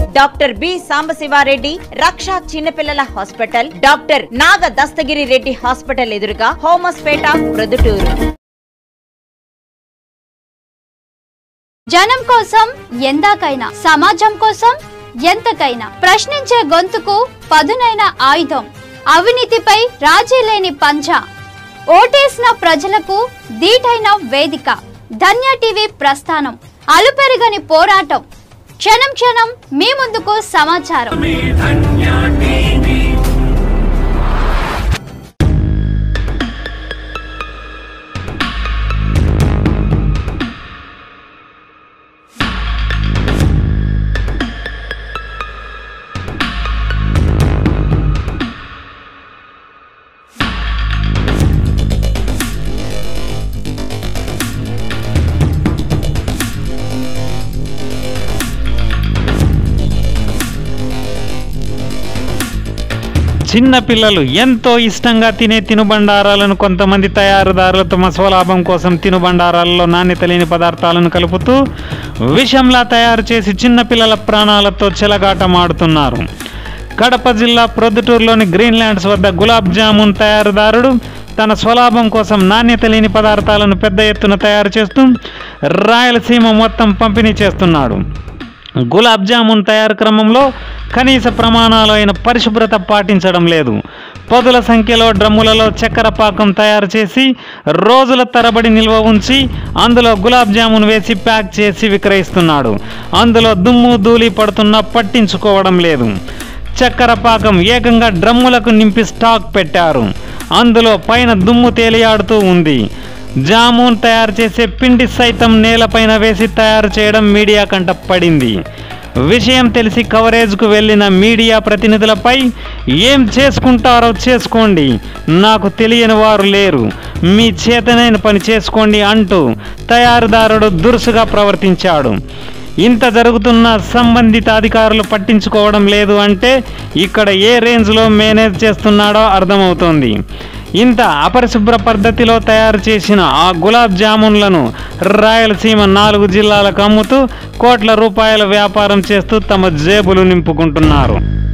Doctor B Sambasivareddy Raksha చిన్నపిల్లల hospital, doctor Naga Dastagiri Reddy hospital ఎదురుగా, హోమస్పేట, ప్రొద్దుటూరు. జనం కోసం ఎందాకైనా, సమాజం కోసం ఎంతకైనా ప్రశ్నించే గొంతుకు పదునైన ఆయుధం, అవినీతిపై రాజీ లేని పంచ, ఓటేసిన ప్రజలకు దీటైన వేదిక. ధన్య టీవీ ప్రస్థానం, అలుపెరగని పోరాటం, క్షణం క్షణం మీ ముందుకు సమాచారం. చిన్న పిల్లలు ఎంతో ఇష్టంగా తినే తినుబండారాలను కొంతమంది తయారుదారులు తమ స్వలాభం కోసం తినుబండారాలలో నాణ్యత లేని పదార్థాలను కలుపుతూ విషంలా తయారు చేసి చిన్నపిల్లల ప్రాణాలతో చెలగాటమాడుతున్నారు. కడప జిల్లా ప్రొద్దుటూరులోని గ్రీన్ ల్యాండ్స్ వద్ద గులాబ్ జామున్ తయారుదారుడు తన స్వలాభం కోసం నాణ్యత లేని పదార్థాలను పెద్ద ఎత్తున తయారు చేస్తూ రాయలసీమ మొత్తం పంపిణీ చేస్తున్నాడు. గులాబ్ జామున్ తయారు క్రమంలో కనీస ప్రమాణాలు అయిన పరిశుభ్రత పాటించడం లేదు. పదుల సంఖ్యలో డ్రమ్ములలో చక్కెర పాకం తయారు చేసి రోజుల తరబడి నిల్వ ఉంచి అందులో గులాబ్ జామున్ వేసి ప్యాక్ చేసి విక్రయిస్తున్నాడు. అందులో దుమ్ము ధూళి పడుతున్నా పట్టించుకోవడం లేదు. చక్కెర పాకం ఏకంగా డ్రమ్ములకు నింపి స్టాక్ పెట్టారు. అందులో పైన దుమ్ము తేలియాడుతూ ఉంది. జామున్ తయారు చేసే పిండి సైతం నేలపైన వేసి తయారు చేయడం మీడియా కంట పడింది. విషయం తెలిసి కవరేజ్కు వెళ్ళిన మీడియా ప్రతినిధులపై ఏం చేసుకుంటారో చేసుకోండి, నాకు తెలియని వారు లేరు, మీ చేతనైన పని చేసుకోండి అంటూ తయారుదారుడు దురుసుగా ప్రవర్తించాడు. ఇంత జరుగుతున్న సంబంధిత అధికారులు పట్టించుకోవడం లేదు అంటే ఇక్కడ ఏ రేంజ్లో మేనేజ్ చేస్తున్నాడో అర్థమవుతోంది. ఇంత అపరిశుభ్ర పద్ధతిలో తయారు చేసిన ఆ గులాబ్ జామున్లను రాయలసీమ 4 జిల్లాలకు అమ్ముతూ కోట్ల రూపాయల వ్యాపారం చేస్తూ తమ జేబులు నింపుకుంటున్నారు.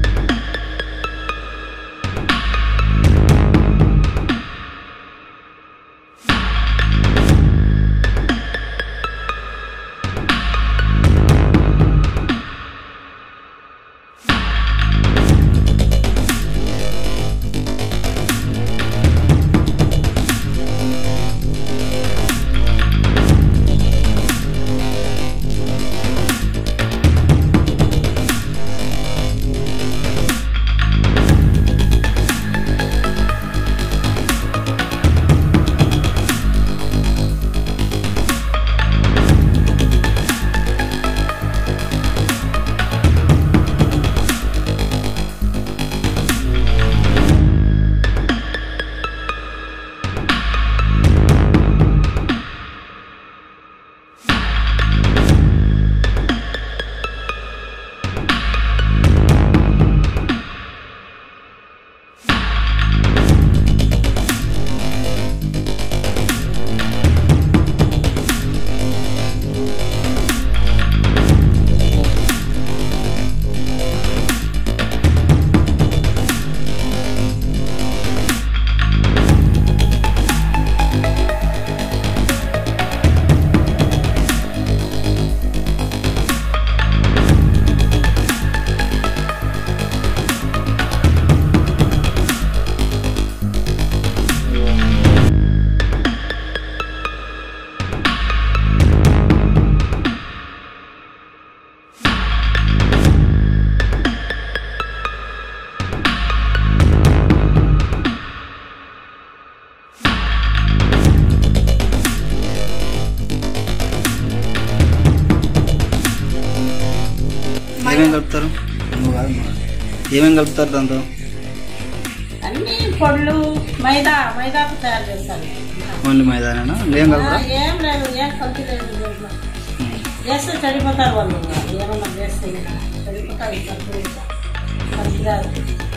ఏమేం కలుపుతారు? ఏమేం కలుపుతారు దాంతో? అన్ని పొడులు మైదాకు తయారు చేస్తారు. ఓన్లీ మైదానేనా? ఏం కలుపుతారు? ఏం లేదు, ఏం కలిపి లేదు. చేస్తే చెడిపోతారు వాళ్ళు, ఏమన్నా చేస్తే చెడిపోతారు.